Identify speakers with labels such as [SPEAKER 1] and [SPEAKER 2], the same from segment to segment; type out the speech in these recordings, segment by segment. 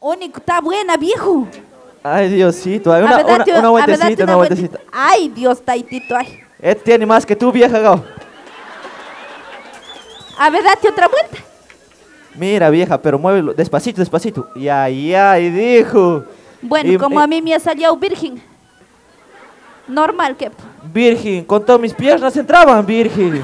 [SPEAKER 1] Único, está buena, viejo.
[SPEAKER 2] Ay, Diosito. Ay,
[SPEAKER 1] A ver, date
[SPEAKER 2] una vueltecita, una vueltecita.
[SPEAKER 1] Ay, Dios, taitito, ay.
[SPEAKER 2] Este tiene más que tú, vieja, Gao.
[SPEAKER 1] A ver, date otra vuelta.
[SPEAKER 2] Mira, vieja, pero muévelo despacito, despacito. Ya, dijo.
[SPEAKER 1] Bueno, como a mí me ha salido virgen. Normal que...
[SPEAKER 2] Virgen, con todas mis piernas entraban, virgen.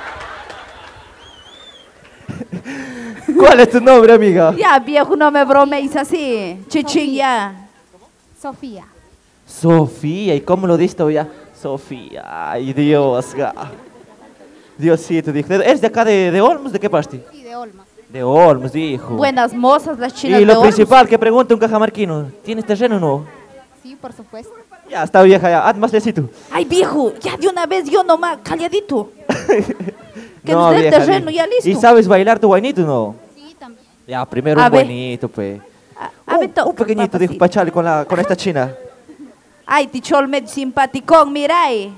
[SPEAKER 2] ¿Cuál es tu nombre, amiga?
[SPEAKER 1] Ya, viejo, no me bromeis así. Chichín, ya.
[SPEAKER 3] Sofía.
[SPEAKER 2] Sofía, ¿y cómo lo diste ya? Sofía, ay, Dios. Diosito, dijo. ¿Eres de acá de Olmos? ¿De qué parte?
[SPEAKER 3] Sí, de Olma.
[SPEAKER 2] De Olmos, dijo.
[SPEAKER 1] Buenas mozas las chinas
[SPEAKER 2] Y
[SPEAKER 1] de
[SPEAKER 2] lo
[SPEAKER 1] Olmos.
[SPEAKER 2] principal que pregunta un cajamarquino, ¿tienes terreno o no?
[SPEAKER 3] Sí, por supuesto.
[SPEAKER 2] Ya, está vieja, ya, haz más lejito.
[SPEAKER 1] Ay, viejo, ya de una vez yo nomás, calladito. Que
[SPEAKER 2] No,
[SPEAKER 1] nos dé el
[SPEAKER 2] vieja,
[SPEAKER 1] terreno, ya listo.
[SPEAKER 2] ¿Y sabes bailar tu guainito no?
[SPEAKER 3] Sí, también.
[SPEAKER 2] Ya, primero
[SPEAKER 1] A
[SPEAKER 2] un
[SPEAKER 1] ver.
[SPEAKER 2] buenito, pues.
[SPEAKER 1] A ver, toca,
[SPEAKER 2] Un pequeñito, dijo,
[SPEAKER 1] papacito.
[SPEAKER 2] pachale con esta china.
[SPEAKER 1] Ay, tichol medio simpaticón, mira ahí.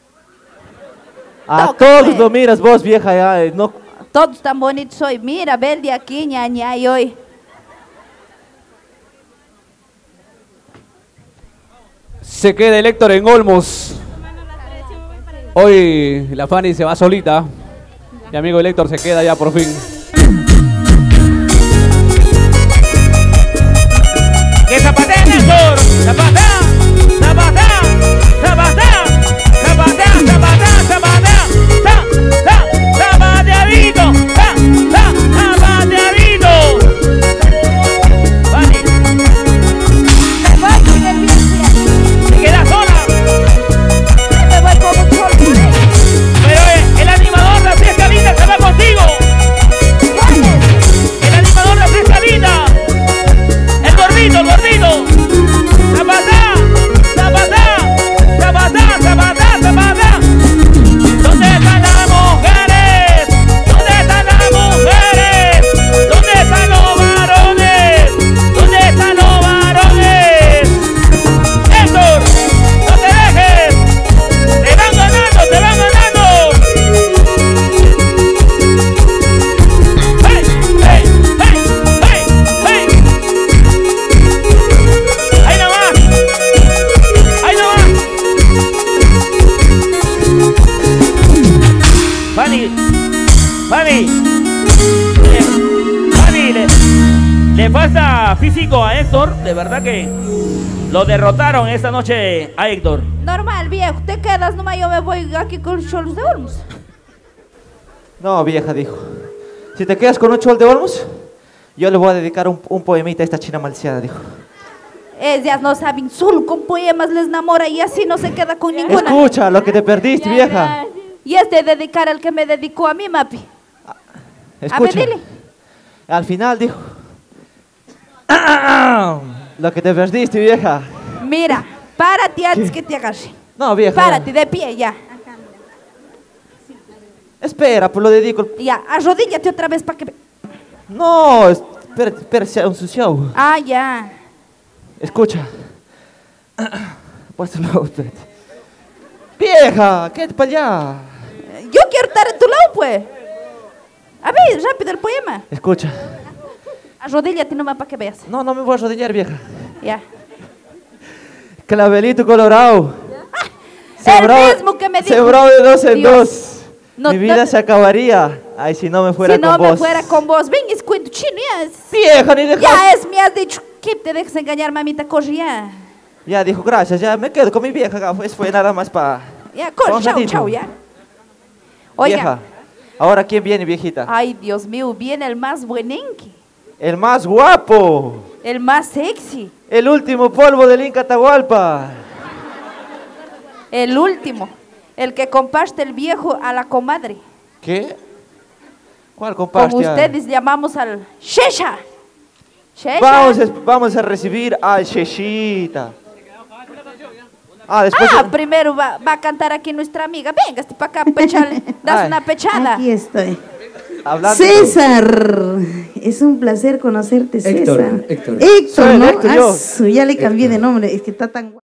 [SPEAKER 2] A
[SPEAKER 1] Toca,
[SPEAKER 2] todos
[SPEAKER 1] pues.
[SPEAKER 2] lo miras vos, vieja, ya, no.
[SPEAKER 1] Todos tan bonitos hoy. Mira, ver de aquí, ñaña, y hoy.
[SPEAKER 4] Se queda el Héctor en Olmos. Hoy la Fanny se va solita. Mi amigo el Héctor se queda ya por fin.
[SPEAKER 5] ¡Que zapatea, Néstor! ¡Zapatea! ¡Zapatea! ¡Zapatea! ¡Zapatea! ¡Zapatea! ¡Zapatea! ¡Zapateadito! ¡Zapateadito! Vale. ¿Te quedas sola?
[SPEAKER 1] Me voy con un chol.
[SPEAKER 5] Pero el animador de Fiesta Linda se va contigo. El animador de Fiesta Linda. El gordito, el gordito. Zapatá, zapatá, zapatá, zapatá, zapatá. ¿Dónde están las mujeres? ¿Dónde están las mujeres? ¿Dónde están los varones? ¿Dónde están los varones? Héctor, no te dejes. Te van ganando, te van ganando. ¡Hey, hey, hey, hey, hey! ¡Ahí nomás! ¡Ahí nomás! Fanny, Fanny, Fanny, le falta físico a Héctor. De verdad que lo derrotaron esta noche a Héctor.
[SPEAKER 1] Normal, viejo. Te quedas nomás, yo me voy aquí con los cholos de Olmos.
[SPEAKER 2] No, vieja, dijo. Si te quedas con un chol de Olmos, yo le voy a dedicar un poemita a esta china maliciada, dijo.
[SPEAKER 1] Ellas no saben, solo con poemas les enamora y así no se queda con ninguna.
[SPEAKER 2] Escucha lo que te perdiste, vieja.
[SPEAKER 1] Y es de dedicar al que me dedicó a mí, Mapi.
[SPEAKER 2] Escucha.
[SPEAKER 1] A ver, dile.
[SPEAKER 2] Al final dijo. Lo que te perdiste, vieja.
[SPEAKER 1] Mira, párate antes que te agarre.
[SPEAKER 2] No, vieja.
[SPEAKER 1] Párate, de pie, ya.
[SPEAKER 2] Espera, pues lo dedico.
[SPEAKER 1] Ya, arrodíllate otra vez para que...
[SPEAKER 2] No, espera, se ha ensuciado.
[SPEAKER 1] Ah, ya.
[SPEAKER 2] Escucha. Pues no, espérate. Vieja, quédate para allá.
[SPEAKER 1] Yo quiero estar a tu lado, pues. A ver, rápido el poema.
[SPEAKER 2] Escucha.
[SPEAKER 1] Arrodíllate nomás para que veas.
[SPEAKER 2] No, no me voy a arrodillar, vieja.
[SPEAKER 1] Ya.
[SPEAKER 2] Clavelito colorado.
[SPEAKER 1] El mismo que me dijo.
[SPEAKER 2] Sembrado de dos en
[SPEAKER 1] Dios.
[SPEAKER 2] dos.
[SPEAKER 1] No,
[SPEAKER 2] Mi vida
[SPEAKER 1] no-
[SPEAKER 2] se acabaría. Ay, si no me fuera
[SPEAKER 1] si
[SPEAKER 2] con
[SPEAKER 1] no
[SPEAKER 2] vos.
[SPEAKER 1] me fuera con vos. Ven, es cuento chino, ya.
[SPEAKER 2] Vieja, ni dejas.
[SPEAKER 1] Ya es, me has dicho que te dejes engañar, mamita, corre ya.
[SPEAKER 2] Ya dijo, gracias, ya me quedo con mi vieja. Gafo. Eso fue nada más para...
[SPEAKER 1] Ya, corre,
[SPEAKER 2] Un
[SPEAKER 1] chao,
[SPEAKER 2] ratito.
[SPEAKER 1] chao, ya. Oiga.
[SPEAKER 2] Vieja, ahora ¿quién viene, viejita?
[SPEAKER 1] Ay, Dios mío, viene el más buenenque.
[SPEAKER 2] El más guapo.
[SPEAKER 1] El más sexy.
[SPEAKER 2] El último polvo del Inca Atahualpa.
[SPEAKER 1] El último. El que comparte el viejo a la comadre.
[SPEAKER 2] ¿Qué? ¿Cuál comparste?
[SPEAKER 1] Como ustedes llamamos al Shesha. Shesha.
[SPEAKER 2] Vamos a recibir al Sheshita. Después...
[SPEAKER 1] Primero va a cantar aquí nuestra amiga. Venga, para acá, pechale. Das
[SPEAKER 2] Ay.
[SPEAKER 1] una pechada.
[SPEAKER 6] Aquí estoy.
[SPEAKER 2] Hablando...
[SPEAKER 6] César, es un placer conocerte,
[SPEAKER 4] Héctor,
[SPEAKER 6] César.
[SPEAKER 4] Héctor.
[SPEAKER 6] Héctor,
[SPEAKER 2] Soy el
[SPEAKER 6] ¿no?
[SPEAKER 2] Héctor, yo.
[SPEAKER 6] Ya le cambié de nombre, es que está tan guapo.